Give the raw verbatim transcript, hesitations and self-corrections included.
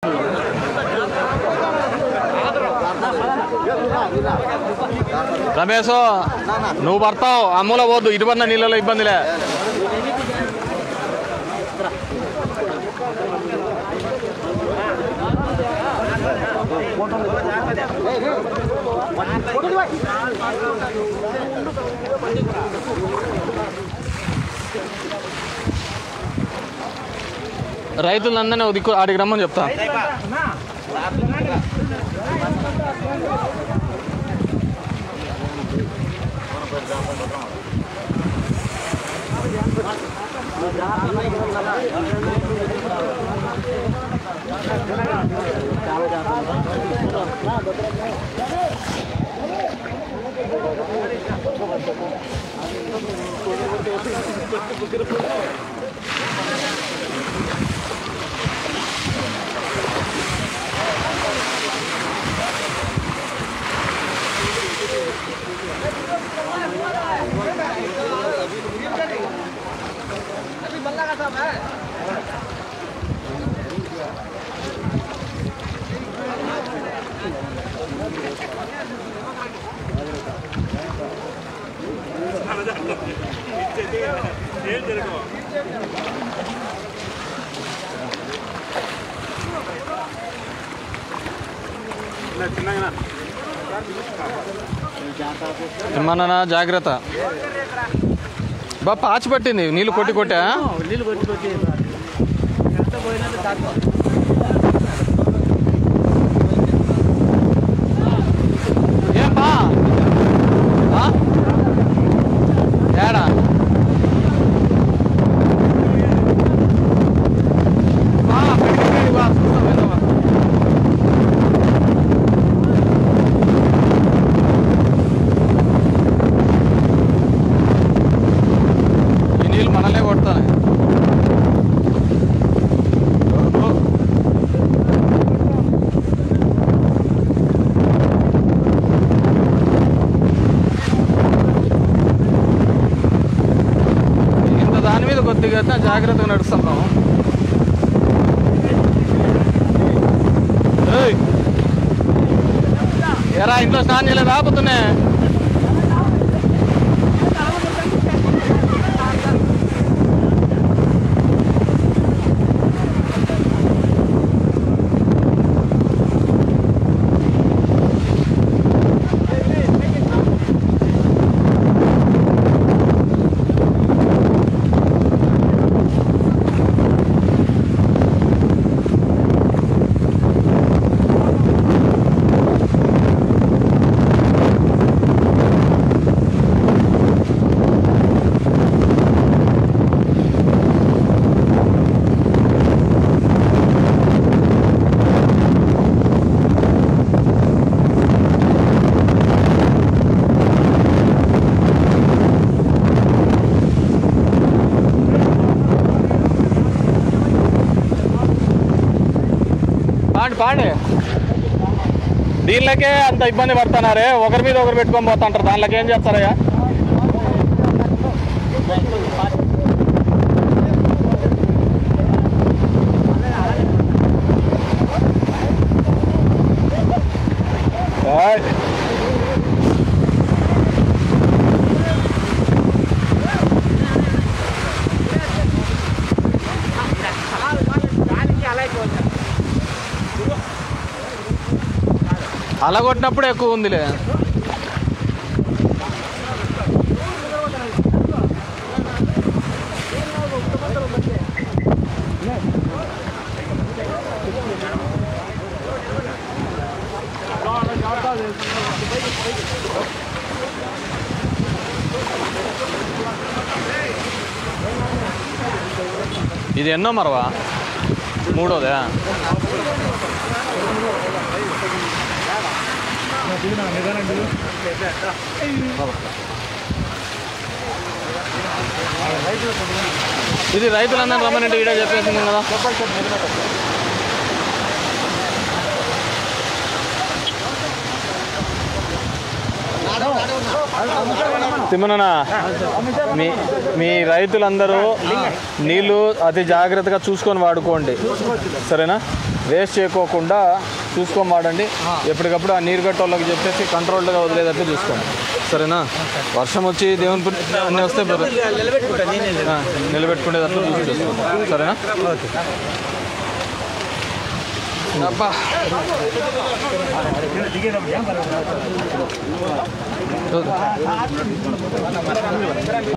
రమేష్ నువ్వు పడతావు అమ్మలో పోద్దు ఇటు పడిన నీళ్ళలో ఇబ్బందిలే. రైతులందరినీ ఒక దిక్కు ఆడికి రమ్మని చెప్తా. ఏమన్నా జాగ్రత్త బా పాచి పట్టింది నీళ్ళు కొట్టి కొట్టా నీళ్ళు కొట్టి కొట్టి ఏం బా ఏడా కొద్దిగా జాగ్రత్తగా నడుస్తున్నాం. ఎరా ఇంట్లో స్నానం చేయలేదు రాబోతున్నా పాండి దీనిలోకే అంత ఇబ్బంది పడుతున్నారే, ఒకరి మీద ఒకరు పెట్టుకొని పోతుంటారు. దానిలోకి ఏం చేస్తారయ్యా? అలా కొట్టినప్పుడు ఎక్కువ ఉందిలే. ఇది ఎన్నో మరవా? మూడోదా? ఇది రైతులందరూ రమ్మనంటే ఈడ చెప్పేసింది కదా. తిమ్మనా మీ మీ రైతులందరూ నీళ్ళు అతి జాగ్రత్తగా చూసుకొని వాడుకోండి, సరేనా? వేస్ట్ చేయకోకుండా చూసుకొని వాడండి. ఎప్పటికప్పుడు ఆ నీరు కట్టోళ్ళకి చెప్పేసి కంట్రోల్డ్గా వదిలేదట్టు చూసుకోండి, సరేనా? వర్షం వచ్చి దేవుని అన్నీ వస్తే నిలబెట్టుకునేటట్లు చూసి చేసుకోండి, సరేనా? అబ్బా